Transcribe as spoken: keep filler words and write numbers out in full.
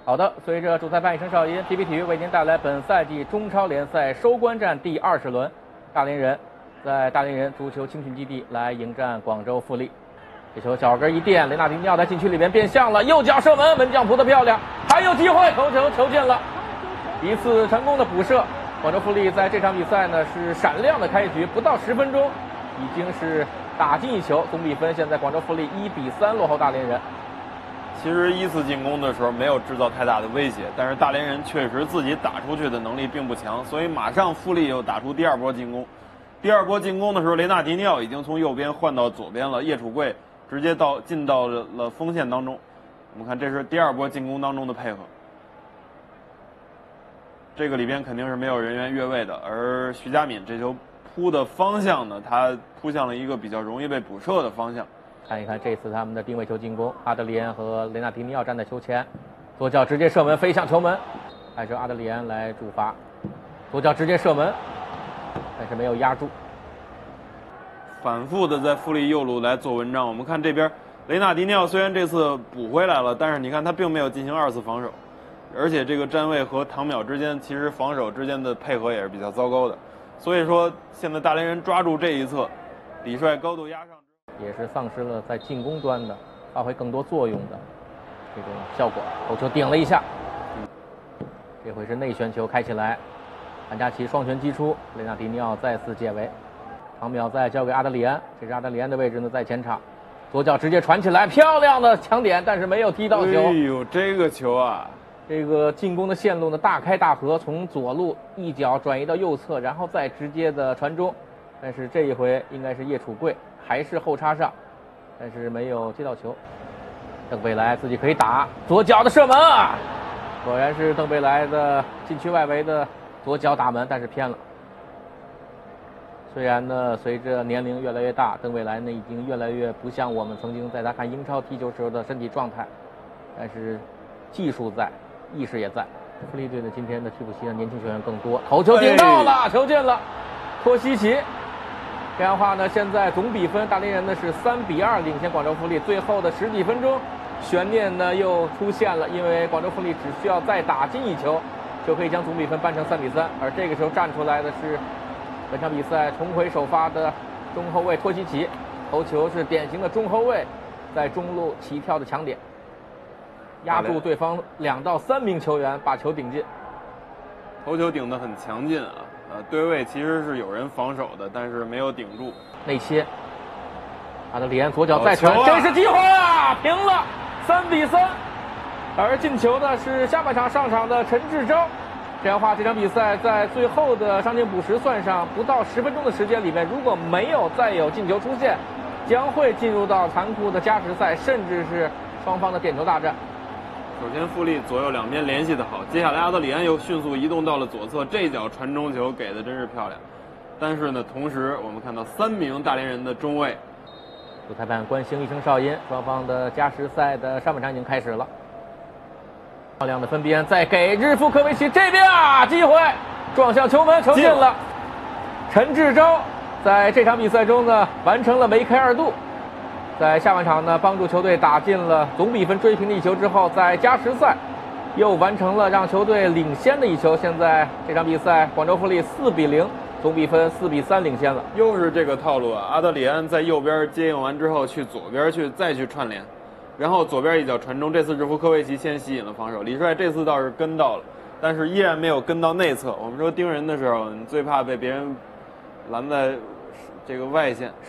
好的，随着主裁判一声哨音 ，P P 体育为您带来本赛季中超联赛收官战第二十轮，大连人在大连人足球青训基地来迎战广州富力。这球脚跟一垫，雷纳迪尼奥在禁区里边变向了，右脚射门，门将扑得漂亮，还有机会，头球球进了，一次成功的补射。广州富力在这场比赛呢是闪亮的开局，不到十分钟已经是打进一球，总比分现在广州富力一比三落后大连人。 其实依次进攻的时候没有制造太大的威胁，但是大连人确实自己打出去的能力并不强，所以马上富力又打出第二波进攻。第二波进攻的时候，雷纳迪尼奥已经从右边换到左边了，叶楚贵直接到进到了锋线当中。我们看这是第二波进攻当中的配合，这个里边肯定是没有人员越位的，而徐佳敏这球扑的方向呢，他扑向了一个比较容易被补射的方向。 看一看这次他们的定位球进攻，阿德里安和雷纳迪尼奥站在球前，左脚直接射门飞向球门，还是阿德里安来主罚，左脚直接射门，但是没有压住。 反复的在富力右路来做文章。我们看这边雷纳迪尼奥虽然这次补回来了，但是你看他并没有进行二次防守，而且这个站位和唐淼之间其实防守之间的配合也是比较糟糕的。所以说现在大连人抓住这一侧，李帅高度压上， 也是丧失了在进攻端的发挥更多作用的这种效果。头球顶了一下，这回是内旋球开起来，范加奇双拳击出，雷纳迪尼奥再次解围，唐淼再交给阿德里安，这是阿德里安的位置呢，在前场，左脚直接传起来，漂亮的抢点，但是没有踢到球。 哎呦，这个球啊！ 这个进攻的线路呢大开大合，从左路一脚转移到右侧，然后再直接的传中，但是这一回应该是叶楚贵还是后插上，但是没有接到球。邓贝莱自己可以打，左脚的射门啊，果然是邓贝莱的禁区外围的左脚打门，但是偏了。虽然呢随着年龄越来越大，邓贝莱呢已经越来越不像我们曾经在他看英超踢球时候的身体状态，但是技术在，意识也在。富力队呢今天的替补席的年轻球员更多，头球顶到了，球进了，托西奇。这样的话呢，现在总比分大连人呢是三比二领先广州富力。最后的十几分钟，悬念呢又出现了，因为广州富力只需要再打进一球，就可以将总比分扳成三比三。而这个时候站出来的是本场比赛重回首发的中后卫托西奇，头球是典型的中后卫在中路起跳的抢点，压住对方两到三名球员，把球顶进。 头球顶得很强劲啊！呃，对位其实是有人防守的，但是没有顶住。 内切，阿德里安左脚再传，这是机会啊！平了，三比三。而进球的是下半场上场的陈志钊。这样的话，这场比赛在最后的伤停补时算上不到十分钟的时间里面，如果没有再有进球出现，将会进入到残酷的加时赛，甚至是双方的点球大战。 首先，富力左右两边联系的好，接下来阿德里安又迅速移动到了左侧，这脚传中球给的真是漂亮。但是呢，同时我们看到三名大连人的中卫， 主裁判关心一声哨音，双方的加时赛的上半场已经开始了。漂亮的分边，再给日夫科维奇这边啊，机会撞向球门，球进了。陈志钊在这场比赛中呢，完成了梅开二度。在下半场呢，帮助球队打进了总比分追平的一球之后，在加时赛又完成了让球队领先的一球。现在这场比赛，广州富力四比零，总比分四比三领先了。 又是这个套路啊！阿德里安在右边接应完之后，去左边去再去串联，然后左边一脚传中。这次日夫科维奇先吸引了防守，李帅这次倒是跟到了，但是依然没有跟到内侧。我们说盯人的时候，你最怕被别人拦在这个外线。